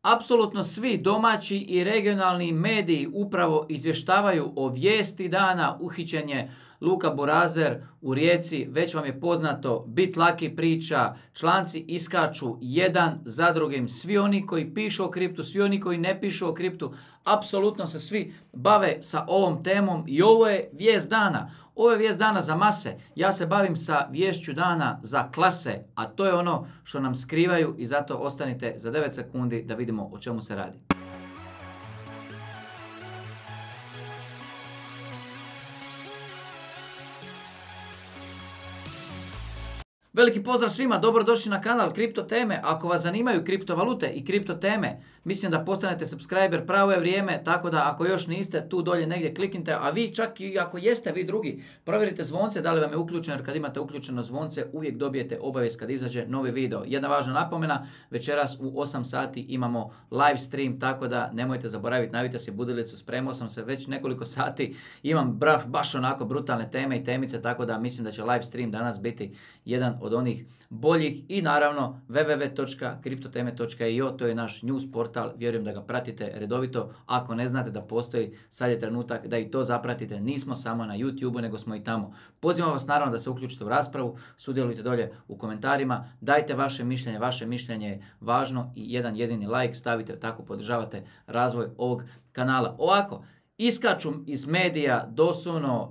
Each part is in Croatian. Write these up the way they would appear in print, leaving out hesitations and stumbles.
Apsolutno svi domaći i regionalni mediji upravo izvještavaju o vijesti dana. Uhićen je Luka Burazer u Rijeci, već vam je poznato, BitLucky priča, članci iskaču jedan za drugim. Svi oni koji pišu o kriptu, svi oni koji ne pišu o kriptu, apsolutno se svi bave sa ovom temom i ovo je vijest dana. Ovo je vijest dana za mase. Ja se bavim sa viješću dana za klase, a to je ono što nam skrivaju i zato ostanite za 9 sekundi da vidimo o čemu se radi. Veliki pozdrav svima, dobrodošli na kanal Kripto teme. Ako vas zanimaju kriptovalute i kripto teme, mislim da postanete subscriber, pravo je vrijeme, tako da ako još niste, tu dolje negdje kliknite, a vi čak i ako jeste vi drugi, provjerite zvonce da li vam je uključeno, jer kad imate uključeno zvonce uvijek dobijete obavijest kad izađe novi video. Jedna važna napomena, večeras u 8 sati imamo live stream, tako da nemojte zaboraviti, navijte si budilicu, spremao sam se već nekoliko sati, imam baš onako brutalne teme i temice, tako da mislim da će live stream danas biti jedan od onih boljih i naravno www.kriptoteme.io, to je naš news portal, vjerujem da ga pratite redovito. Ako ne znate da postoji, sad je trenutak da i to zapratite. Nismo samo na YouTube, nego smo i tamo. Pozivam vas naravno da se uključite u raspravu, sudjelujte dolje u komentarima, dajte vaše mišljenje je važno i jedan jedini like stavite, tako podržavate razvoj ovog kanala. Ovako, iskaču iz medija doslovno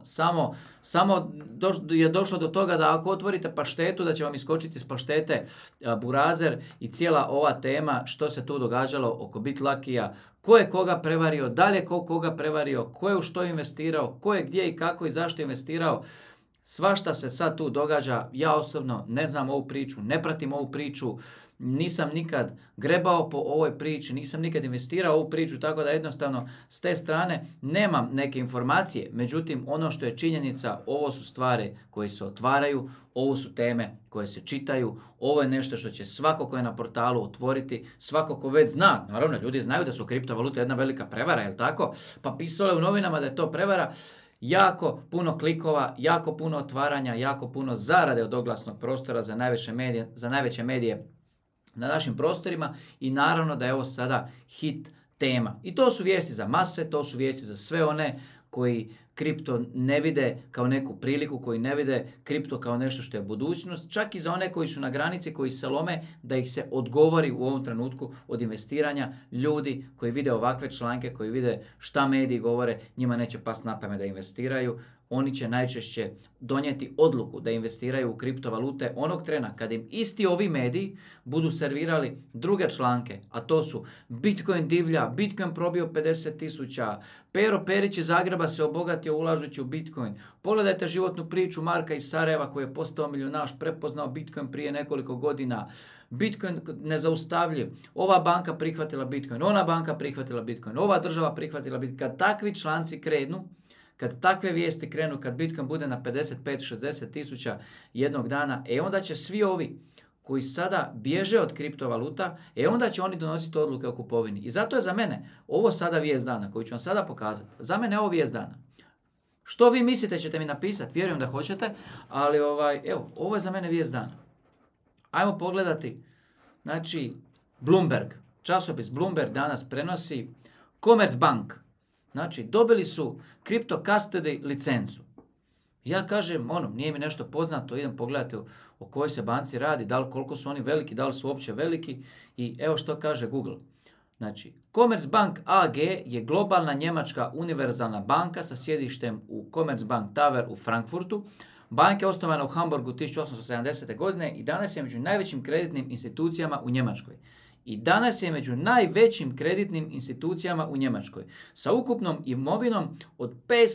samo je došlo do toga da ako otvorite paštetu da će vam iskočiti iz paštete Burazer i cijela ova tema što se tu događalo oko BitLuckyja, ko je koga prevario, da li je koga prevario, ko je u što investirao, ko je gdje i kako i zašto investirao. Svašta se sad tu događa, ja osobno ne znam ovu priču, ne pratim ovu priču, nisam nikad grebao po ovoj priči, nisam nikad investirao u ovu priču, tako da jednostavno s te strane nemam neke informacije. Međutim, ono što je činjenica, ovo su stvari koje se otvaraju, ovo su teme koje se čitaju, ovo je nešto što će svako ko je na portalu otvoriti, svako ko već zna, naravno ljudi znaju da su kriptovalute jedna velika prevara, jel tako? Pa pisalo je u novinama da je to prevara. Jako puno klikova, jako puno otvaranja, jako puno zarade od oglasnog prostora za najveće medije na našim prostorima i naravno da je ovo sada hit tema. I to su vijesti za mase, to su vijesti za sve one koji kripto ne vide kao neku priliku, koji ne vide kripto kao nešto što je budućnost, čak i za one koji su na granici, koji se lome da ih se odgovori u ovom trenutku od investiranja. Ljudi koji vide ovakve članke, koji vide šta mediji govore, njima neće pasti na pamet da investiraju. Oni će najčešće donijeti odluku da investiraju u kriptovalute onog trena kad im isti ovi mediji budu servirali druge članke, a to su Bitcoin divlja, Bitcoin probio 50.000, Pero Perić iz Zagreba se obogatio ulažući u Bitcoin. Pogledajte životnu priču Marka iz Sarajeva koji je postao milijunaš, prepoznao Bitcoin prije nekoliko godina. Bitcoin nezaustavljiv, ova banka prihvatila Bitcoin, ona banka prihvatila Bitcoin, ova država prihvatila Bitcoin. Kad takvi članci krenu, kad takve vijesti krenu, kad Bitcoin bude na 55-60 tisuća jednog dana, onda će svi ovi koji sada bježe od kriptovaluta, onda će oni donositi odluke o kupovini. I zato je za mene ovo sada vijest dana koju ću vam sada pokazati. Za mene je ovo vijest dana. Što vi mislite ćete mi napisati, vjerujem da hoćete, ali ovo je za mene vijest dana. Ajmo pogledati, znači Bloomberg, časopis Bloomberg danas prenosi Commerzbank. Znači, dobili su Crypto Custody licencu. Ja kažem, nije mi nešto poznato, idem pogledati o kojoj se banci radi, koliko su oni veliki, da li su uopće veliki i evo što kaže Google. Znači, Commerzbank AG je globalna njemačka univerzalna banka sa sjedištem u Commerzbank Tower u Frankfurtu. Banka je osnovana u Hamburgu 1870. godine i danas je među najvećim kreditnim institucijama u Njemačkoj. I danas je među najvećim kreditnim institucijama u Njemačkoj sa ukupnom imovinom od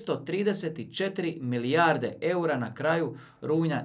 534 milijarde eura na kraju rujna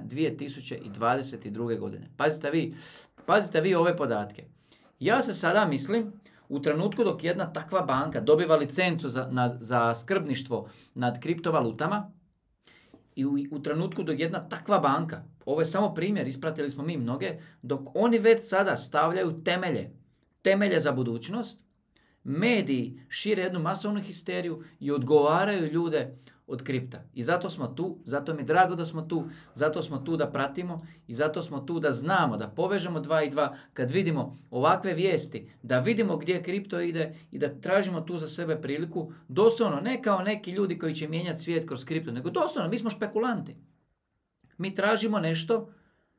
2022. godine. Pazite vi ove podatke. Ja se sada mislim, u trenutku dok jedna takva banka dobiva licencu za skrbništvo nad kriptovalutama i u trenutku dok jedna takva banka, ovo je samo primjer, ispratili smo mi mnoge, dok oni već sada stavljaju temelje za budućnost, mediji šire jednu masovnu histeriju i odgovaraju ljude od kripta. I zato smo tu, zato mi je drago da smo tu, zato smo tu da pratimo i zato smo tu da znamo, da povežemo 2 i 2 kad vidimo ovakve vijesti, da vidimo gdje kripto ide i da tražimo tu za sebe priliku, doslovno, ne kao neki ljudi koji će mijenjati svijet kroz kripto, nego doslovno, mi smo špekulanti. Mi tražimo nešto,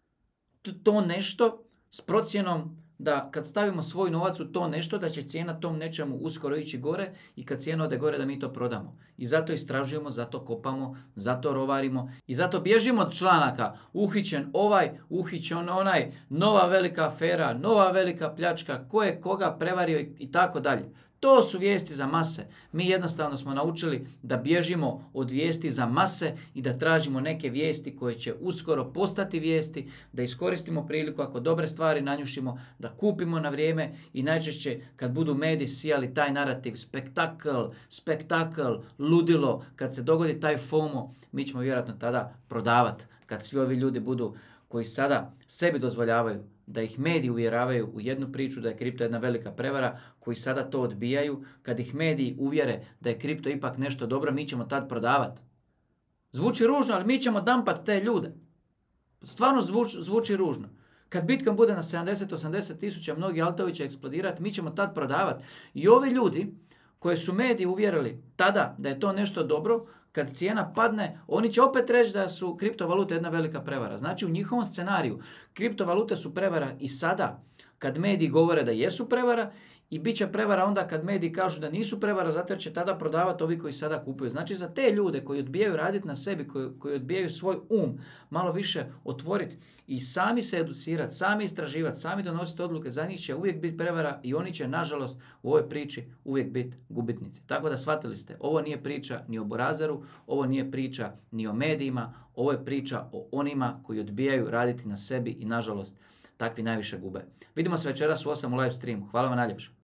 to nešto s procjenom da kad stavimo svoj novac u to nešto, da će cijena tom nečemu uskoro ići gore i kad cijena ode gore da mi to prodamo. I zato istražujemo, zato kopamo, zato rovarimo i zato bježimo od članaka. Uhićen ovaj, uhićen onaj, nova velika afera, nova velika pljačka, ko je koga prevario i tako dalje. To su vijesti za mase. Mi jednostavno smo naučili da bježimo od vijesti za mase i da tražimo neke vijesti koje će uskoro postati vijesti, da iskoristimo priliku ako dobre stvari nanjušimo, da kupimo na vrijeme i najčešće kad budu mediji sijali taj narativ, spektakl, ludilo, kad se dogodi taj FOMO, mi ćemo vjerojatno tada prodavati. Kad svi ovi ljudi budu koji sada sebi dozvoljavaju da ih mediji uvjeravaju u jednu priču da je kripto jedna velika prevara, koji sada to odbijaju, kad ih mediji uvjere da je kripto ipak nešto dobro, mi ćemo tad prodavati. Zvuči ružno, ali mi ćemo dampat te ljude. Stvarno zvuči ružno. Kad Bitcoin bude na 70-80 tisuća, mnogi altovi će eksplodirati, mi ćemo tad prodavati. I ovi ljudi koje su mediji uvjerili tada da je to nešto dobro, kad cijena padne, oni će opet reći da su kriptovalute jedna velika prevara. Znači u njihovom scenariju kriptovalute su prevara i sada kad mediji govore da jesu prevara i bit će prevara onda kad mediji kažu da nisu prevara, zato jer će tada prodavati ovi koji sada kupuju. Znači za te ljude koji odbijaju raditi na sebi, koji odbijaju svoj malo više otvoriti i sami se educirati, sami istraživati, sami donositi odluke, za njih će uvijek biti prevara i oni će nažalost u ovoj priči uvijek biti gubitnici. Tako da shvatili ste, ovo nije priča ni o Borazeru, ovo nije priča ni o medijima, ovo je priča o onima koji odbijaju raditi na sebi i nažalost takvi najviše gube. Vidimo se večeras u 8 u live streamu. Hvala vam najljepše.